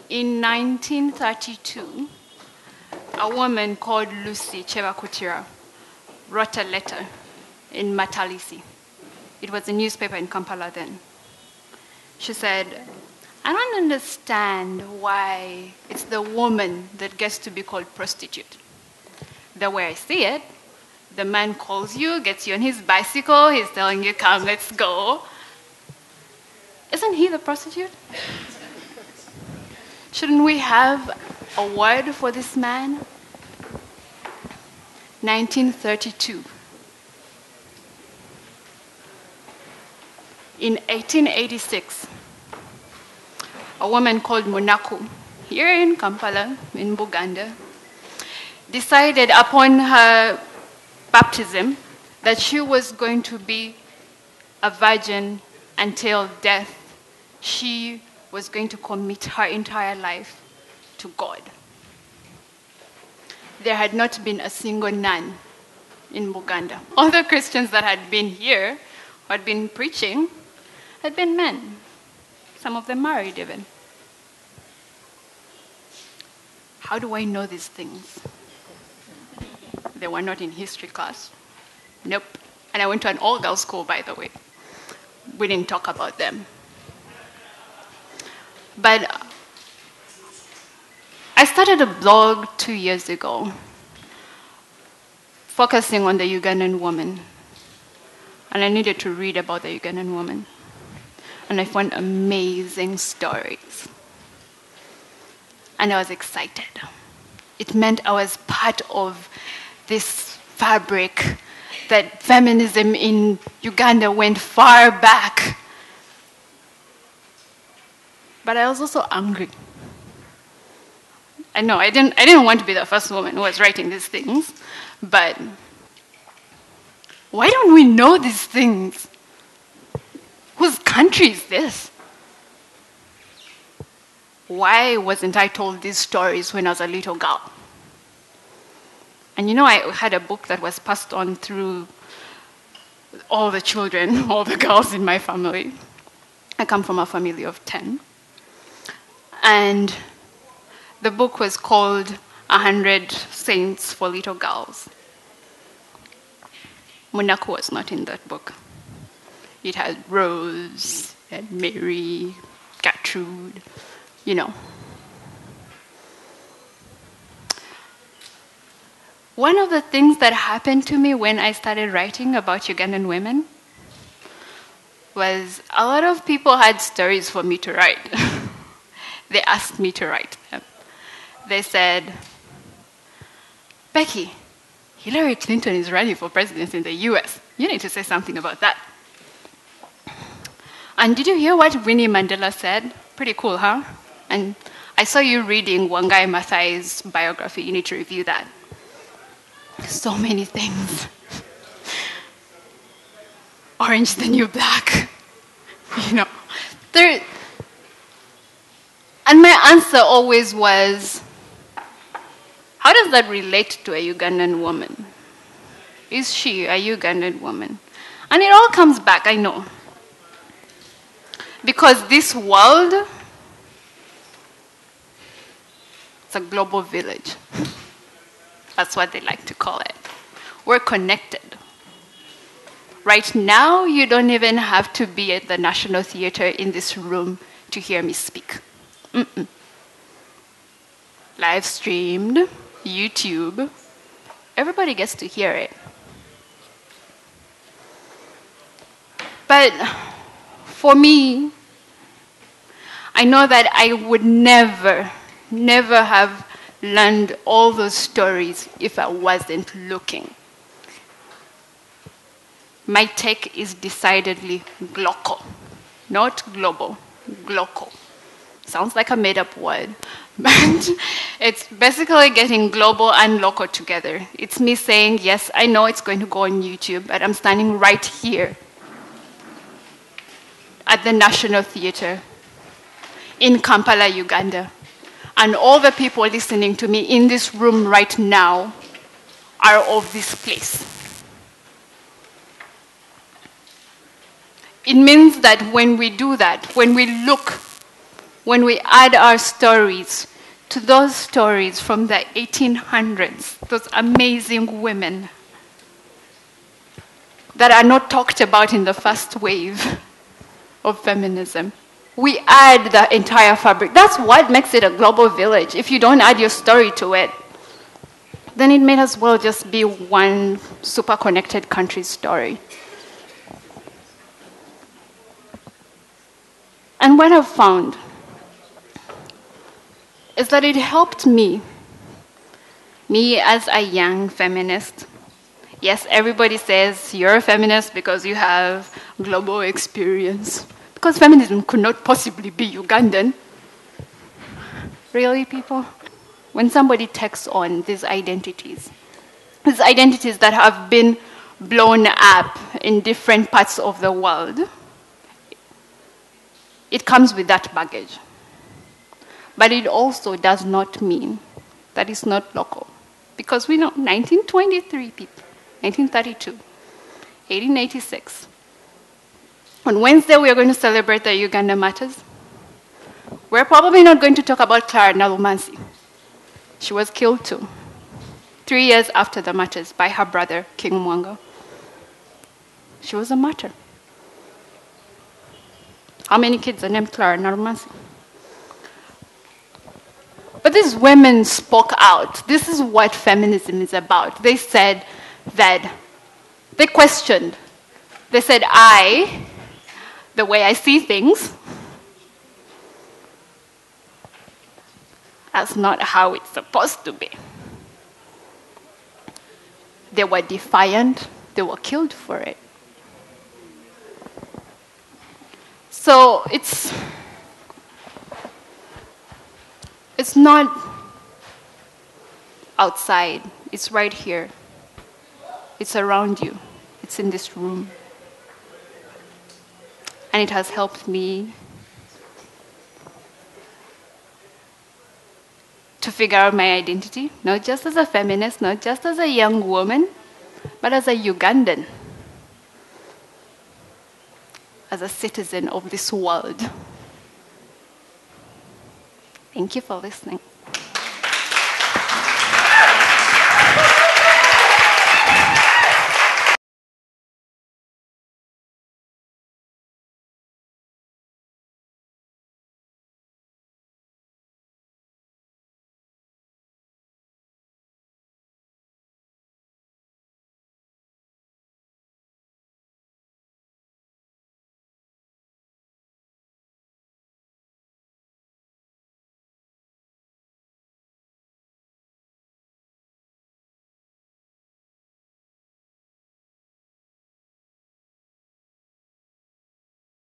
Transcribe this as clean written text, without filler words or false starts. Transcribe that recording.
In 1932, a woman called Lucy Chebakutira wrote a letter in Matalisi. It was a newspaper in Kampala then. She said, I don't understand why it's the woman that gets to be called prostitute. The way I see it, the man calls you, gets you on his bicycle, he's telling you, come, let's go. Isn't he the prostitute? Shouldn't we have a word for this man? 1932. In 1886, a woman called Munaku, here in Kampala, in Uganda, decided upon her baptism that she was going to be a virgin until death. She was going to commit her entire life to God. There had not been a single nun in Uganda. All the Christians that had been here, who had been preaching, had been men. Some of them married even. How do I know these things? They were not in history class. Nope. And I went to an all-girls school, by the way. We didn't talk about them. But I started a blog 2 years ago, focusing on the Ugandan woman. And I needed to read about the Ugandan woman. And I found amazing stories. And I was excited. It meant I was part of this fabric, that feminism in Uganda went far back. But I was also angry. I know, I didn't want to be the first woman who was writing these things, but why don't we know these things? Whose country is this? Why wasn't I told these stories when I was a little girl? And you know, I had a book that was passed on through all the children, all the girls in my family. I come from a family of 10. And the book was called 100 Saints for Little Girls. Munaku was not in that book. It had Rose and Mary, Gertrude, you know. One of the things that happened to me when I started writing about Ugandan women was a lot of people had stories for me to write. They asked me to write them. They said, Becky, Hillary Clinton is running for president in the US. You need to say something about that. And did you hear what Winnie Mandela said? Pretty cool, huh? And I saw you reading Wangai Maathai's biography. You need to review that. So many things. Orange the new black. You know. And my answer always was, how does that relate to a Ugandan woman? Is she a Ugandan woman? And it all comes back, I know. Because this world, it's a global village. That's what they like to call it. We're connected. Right now, you don't even have to be at the National Theatre in this room to hear me speak. Live streamed, YouTube, everybody gets to hear it. But for me, I know that I would never have learned all those stories if I wasn't looking. My take is decidedly glocal, not global, glocal. Sounds like a made-up word, but it's basically getting global and local together. It's me saying, yes, I know it's going to go on YouTube, but I'm standing right here at the National Theatre in Kampala, Uganda. And all the people listening to me in this room right now are of this place. It means that when we do that, when we look when we add our stories to those stories from the 1800s, those amazing women that are not talked about in the first wave of feminism, we add the entire fabric. That's what makes it a global village. If you don't add your story to it, then it may as well just be one super connected country's story. And what I've found is that it helped me as a young feminist. Yes, everybody says you're a feminist because you have global experience. Because feminism could not possibly be Ugandan. Really, people? When somebody takes on these identities that have been blown up in different parts of the world, it comes with that baggage. But it also does not mean that it's not local. Because we know 1923 people, 1932, 1886. On Wednesday, we are going to celebrate the Uganda Matters. We're probably not going to talk about Clara Nalumansi. She was killed too, 3 years after the Matters by her brother, King Mwanga. She was a martyr. How many kids are named Clara Nalumansi? But these women spoke out. This is what feminism is about. They said that, they questioned. They said, the way I see things, that's not how it's supposed to be. They were defiant. They were killed for it. So it's not outside. It's right here. It's around you. It's in this room. And it has helped me to figure out my identity, not just as a feminist, not just as a young woman, but as a Ugandan, as a citizen of this world. Thank you for listening.